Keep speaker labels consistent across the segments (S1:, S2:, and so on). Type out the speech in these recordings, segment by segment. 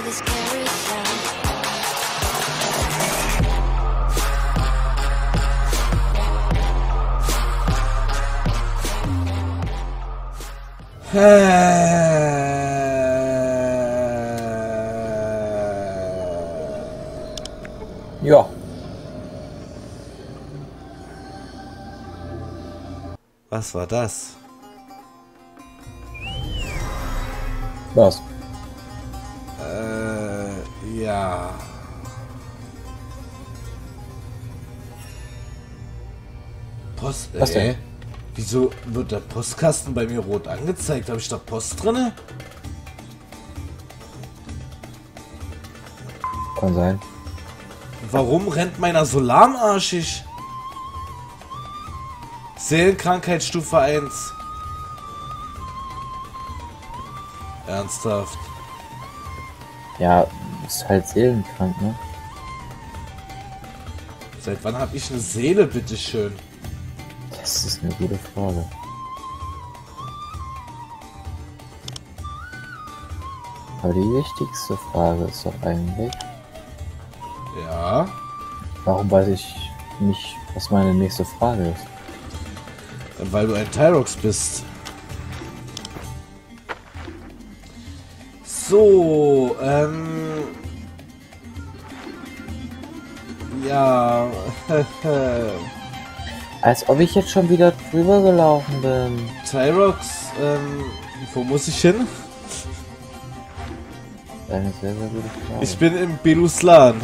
S1: this carousel.
S2: Ja.
S3: Was war das?
S2: Was?
S3: Ja. Post,
S2: Was denn?
S3: Wieso wird der Postkasten bei mir rot angezeigt? Habe ich da Post drinne?
S2: Kann sein.
S3: Warum rennt meiner so lahmarschig? Seelenkrankheitsstufe 1. Ernsthaft.
S2: Ja, ist halt seelenkrank, ne?
S3: Seit wann habe ich eine Seele, bitteschön?
S2: Das ist eine gute Frage. Aber die wichtigste Frage ist doch eigentlich,
S3: Ja.
S2: warum weiß ich nicht, was meine nächste Frage ist?
S3: Weil du ein Tyrox bist. So, ja.
S2: Als ob ich jetzt schon wieder drüber gelaufen bin.
S3: Tyrox, wo muss ich hin?
S2: Eine sehr, sehr gute Frage.
S3: Ich bin im Beluslan.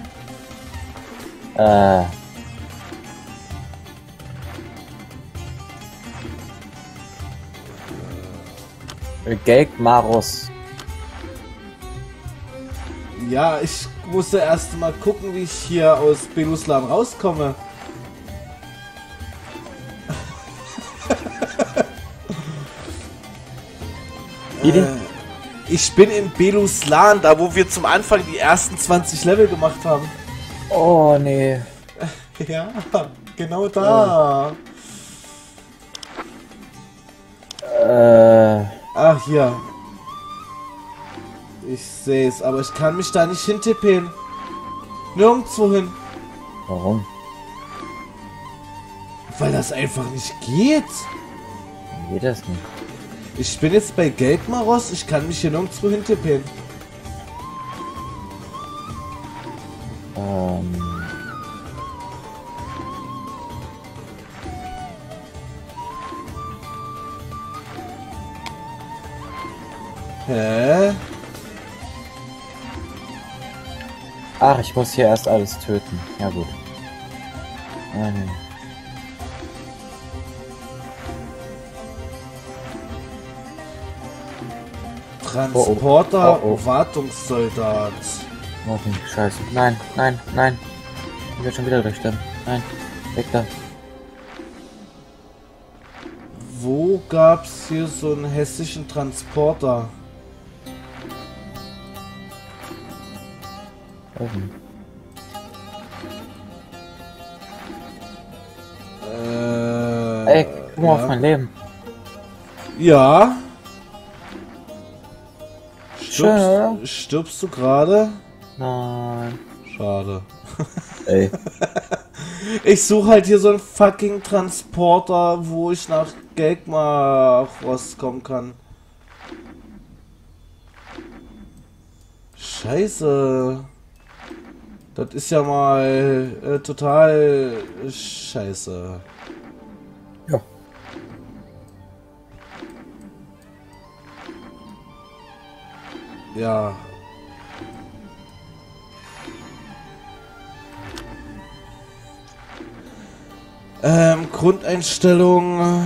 S2: Gelk Marus.
S3: Ja, ich musste erst mal gucken, wie ich hier aus Beluslan rauskomme. Ich bin in Beluslan, da wo wir zum Anfang die ersten 20 Level gemacht haben.
S2: Oh, nee.
S3: Ja, genau da. Ach, hier. Ich sehe es, aber ich kann mich da nicht hintippen. Nirgendwo hin.
S2: Warum?
S3: Weil das einfach nicht geht.
S2: Geht das nicht?
S3: Ich bin jetzt bei Gelbmaros, ich kann mich hier nirgendwo hintippen. Hä?
S2: Ach, ich muss hier erst alles töten. Ja gut. Nee.
S3: Transporter,
S2: Oh, oh.
S3: Wartungssoldat.
S2: Okay, scheiße. Nein, nein, nein. Ich werde schon wieder durchstimmen. Nein, weg da.
S3: Wo gab's hier so einen hessischen Transporter?
S2: Ey, guck mal auf mein Leben.
S3: Ja.
S2: Schön.
S3: Stirbst du gerade?
S2: Nein.
S3: Schade.
S2: Ey.
S3: Ich suche halt hier so einen fucking Transporter, wo ich nach Gelgmaros kommen kann. Scheiße. Das ist ja mal total scheiße.
S2: Ja.
S3: Ja. Grundeinstellung.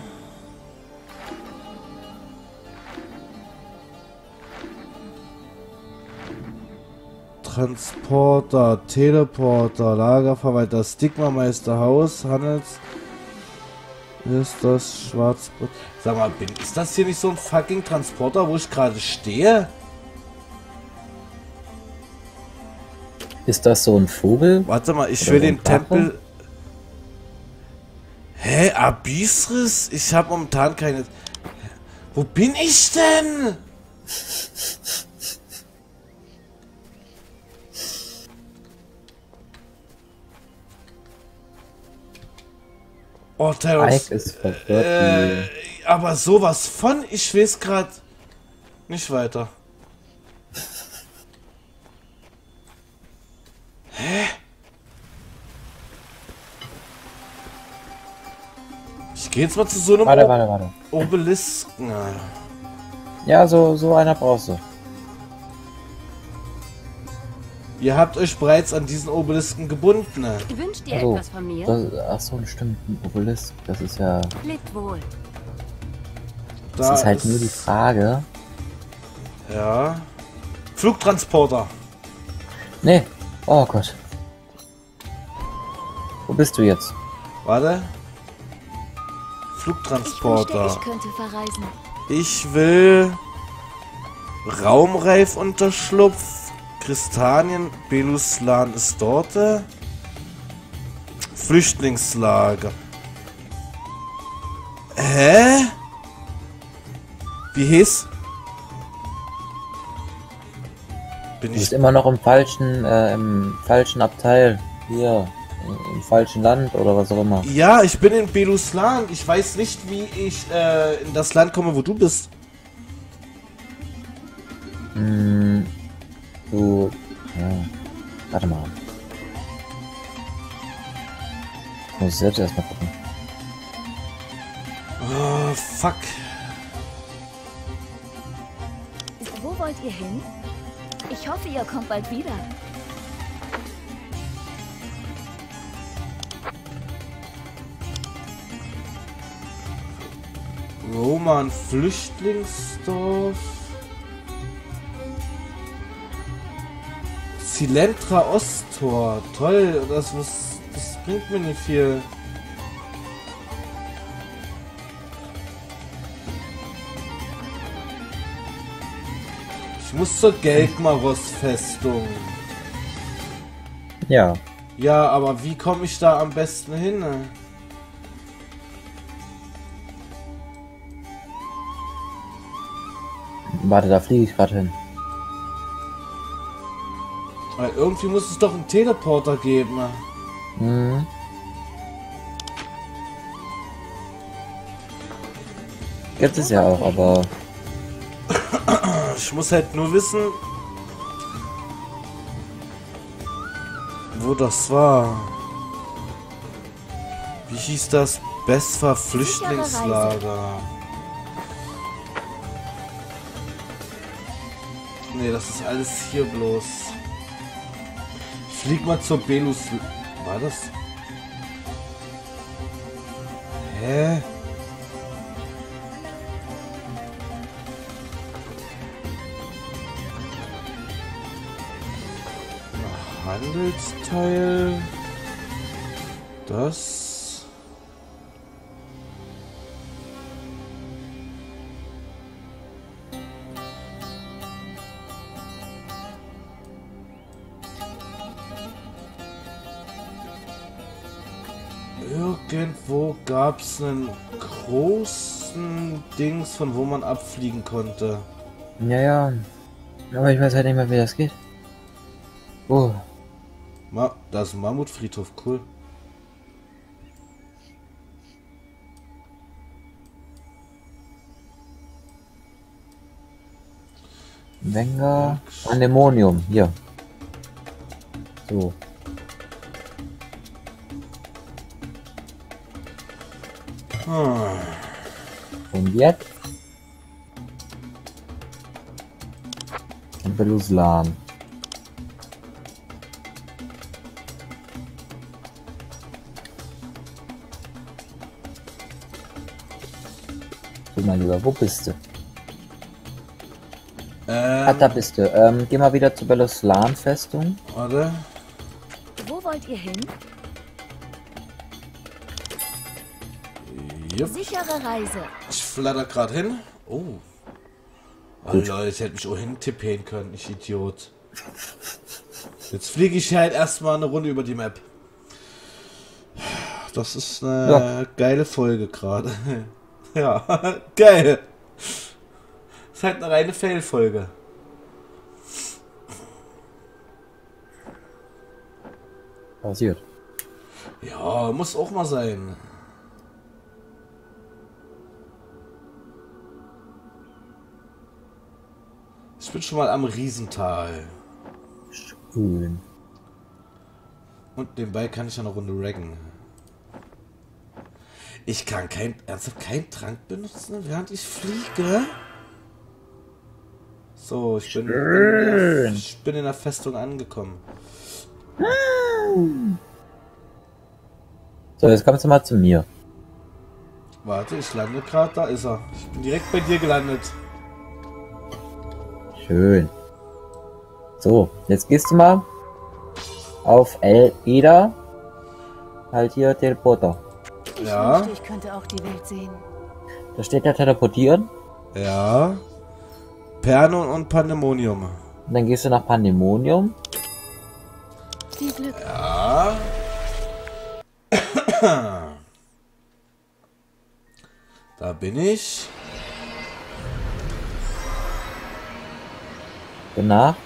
S3: Transporter, Teleporter, Lagerverwalter, Stigma-Meisterhaus, Handels... Ist das Schwarzbrot? Sag mal, ist das hier nicht so ein fucking Transporter, wo ich gerade stehe?
S2: Ist das so ein Vogel?
S3: Warte mal, ich
S2: Oder
S3: will
S2: so ein
S3: den
S2: Drache?
S3: Tempel... Hä? Abyssris? Ich habe momentan keine... Wo bin ich denn? Oh, Terrence.
S2: Ike ist verwirrt.
S3: Aber sowas von, ich weiß grad nicht weiter. Hä? Ich gehe jetzt mal zu so einem
S2: Warte.
S3: Obelisken.
S2: Ja, so einer brauchst du.
S3: Ihr habt euch bereits an diesen Obelisken gebunden.
S1: Wünscht ihr
S2: Also,
S1: etwas von mir?
S2: Achso, stimmt, ein Obelisk. Das ist ja.
S1: Lebt wohl.
S2: Das ist halt nur die Frage.
S3: Ja. Flugtransporter.
S2: Nee. Oh Gott. Wo bist du jetzt?
S3: Warte.
S1: Ich wünschte,
S3: Flugtransporter.
S1: ich könnte verreisen.
S3: Ich will Raumreifunterschlupf, Kristallien, Beluslan ist dort. Flüchtlingslager. Hä? Wie hieß? Bin
S2: Du bist
S3: ich...
S2: immer noch im falschen Abteil. Hier. Im falschen Land oder was auch immer.
S3: Ja, ich bin in Beluslan. Ich weiß nicht, wie ich in das Land komme, wo du bist.
S2: Du. Ja. Warte mal. Ich muss selbst erstmal gucken.
S3: Oh, fuck.
S1: Wo wollt ihr hin? Ich hoffe, ihr kommt bald wieder.
S3: Roman Flüchtlingsdorf. Silentra Osttor. Toll, das bringt mir nicht viel. Ich muss zur Gelgmaros-Festung.
S2: Ja.
S3: Ja, aber wie komme ich da am besten hin?
S2: Warte, da fliege ich gerade hin.
S3: Weil irgendwie muss es doch einen Teleporter geben.
S2: Mhm. Gibt es ja auch, aber
S3: Ich muss halt nur wissen, wo das war. Wie hieß das? Besfa Flüchtlingslager. Nee, das ist alles hier bloß. Ich flieg mal zur Belus. War das? Hä? Handelsteil. Das. Irgendwo gab es einen großen Dings, von wo man abfliegen konnte.
S2: ja. Aber ich weiß halt nicht mehr, wie das geht. Oh.
S3: Da ist ein Mammutfriedhof, cool.
S2: Wenger. Pandemonium. Hier. So. Und jetzt? Und Beluslan. Du mein Lieber, wo bist du? Da bist du. Geh mal wieder zur Beluslan-Festung.
S3: Warte.
S1: Wo wollt ihr hin?
S3: Jupp.
S1: Sichere Reise.
S3: Ich flatter gerade hin. Oh. Oh Leute, ich hätte mich auch hintippen können, ich Idiot. Jetzt fliege ich halt erstmal eine Runde über die Map. Das ist eine geile Folge gerade. Ja, geil. Ist halt eine reine Fail-Folge.
S2: Passiert.
S3: Ja, muss auch mal sein. bin schon mal am Riesental.
S2: Schön.
S3: Und nebenbei kann ich ja eine Runde raggen. Ich kann ernsthaft keinen Trank benutzen, während ich fliege. So, ich bin in der Festung angekommen.
S2: So, jetzt kommst du mal zu mir.
S3: Warte, ich lande gerade, da ist er. Ich bin direkt bei dir gelandet.
S2: Schön. So, jetzt gehst du mal auf Eda. Halt hier Teleporter.
S3: Ja.
S1: wünschte, ich könnte auch die Welt sehen.
S2: Da steht ja Teleportieren.
S3: Ja. Perno und Pandemonium.
S2: Und dann gehst du nach Pandemonium.
S1: Viel Glück.
S3: Ja. Da bin ich.
S2: Danach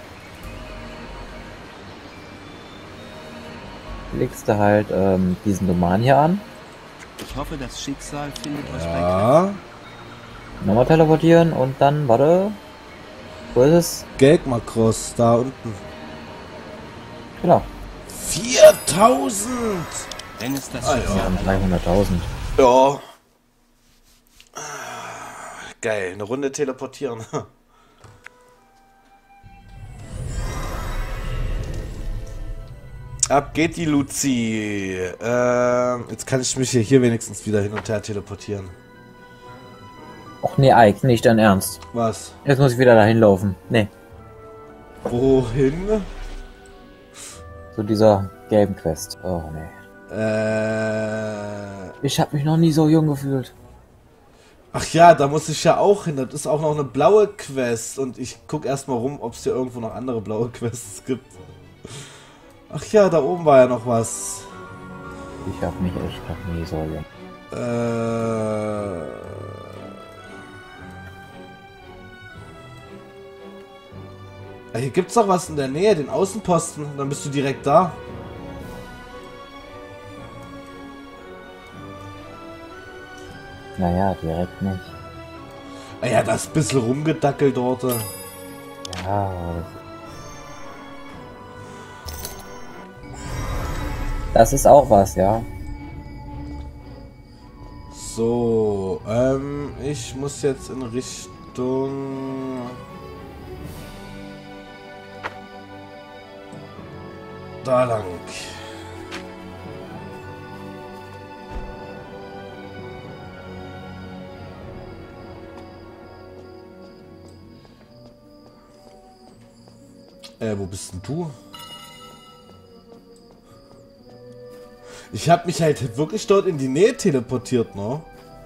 S2: legst du halt diesen Roman hier an.
S4: Ich hoffe, das Schicksal findet euch bei
S3: Ja.
S2: Nochmal teleportieren und dann, warte. Wo ist es?
S3: Geldmakros, da unten.
S2: Genau.
S3: 4000!
S4: Wenn es das
S3: Ah, ja.
S4: Schicksal
S2: Wir haben 300.000.
S3: Ja. Geil, eine Runde teleportieren. Ab geht die Luzi. Jetzt kann ich mich hier wenigstens wieder hin und her teleportieren.
S2: Och nee, Ike, nicht dein Ernst.
S3: Was?
S2: Jetzt muss ich wieder dahin laufen. Nee,
S3: Wohin?
S2: zu dieser gelben Quest. Oh nee. Ich habe mich noch nie so jung gefühlt.
S3: Ach ja, da muss ich ja auch hin. Das ist auch noch eine blaue Quest. Und ich guck erstmal rum, ob es hier irgendwo noch andere blaue Quests gibt. Ach ja, da oben war ja noch was.
S2: Ich habe mich echt noch nie so jung.
S3: Hier gibt's doch was in der Nähe, den Außenposten. Dann bist du direkt da.
S2: Naja, direkt nicht.
S3: Ah ja, das bisschen rumgedackelt dort.
S2: Ja, aber das ist auch was, ja.
S3: So, ich muss jetzt in Richtung... Da lang. Wo bist denn du? Ich habe mich halt wirklich dort in die Nähe teleportiert, ne?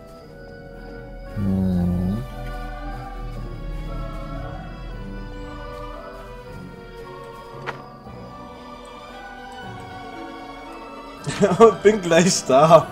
S2: Hm.
S3: Und bin gleich da.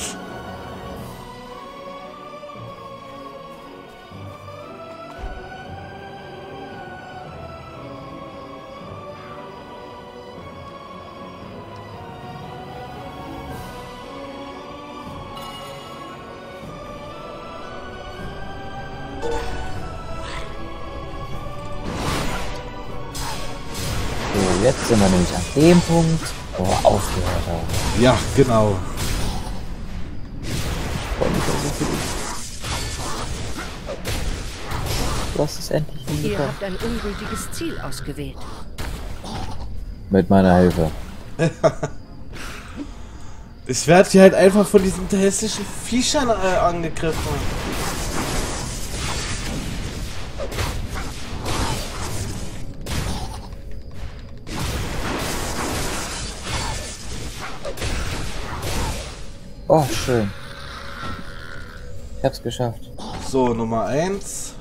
S2: So, jetzt sind wir nämlich an dem Punkt, wo wir aufgehört haben.
S3: Ja, genau.
S2: Du hast es endlich
S5: Ihr
S2: hinbekommen.
S5: habt ein ungültiges Ziel ausgewählt.
S2: Mit meiner Hilfe.
S3: Ich werde hier halt einfach von diesen hässlichen Viechern angegriffen.
S2: Oh, schön. Ich hab's geschafft.
S3: So, Nummer 1.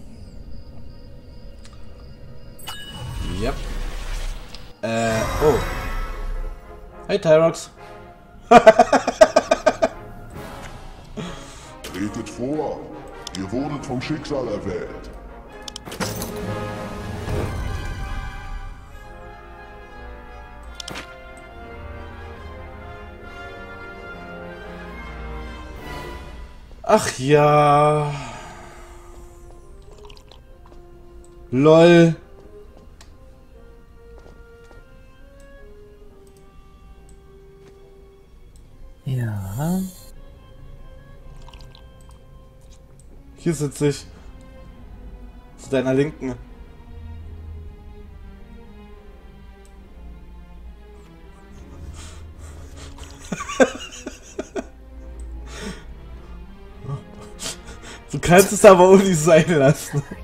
S3: Yep. Oh. Hey, Tyrox.
S6: Tretet vor, ihr wurdet vom Schicksal erwählt.
S3: Ach ja. LOL.
S2: Ja.
S3: Hier sitze ich. Zu deiner Linken. Du kannst es aber auch nicht sein lassen.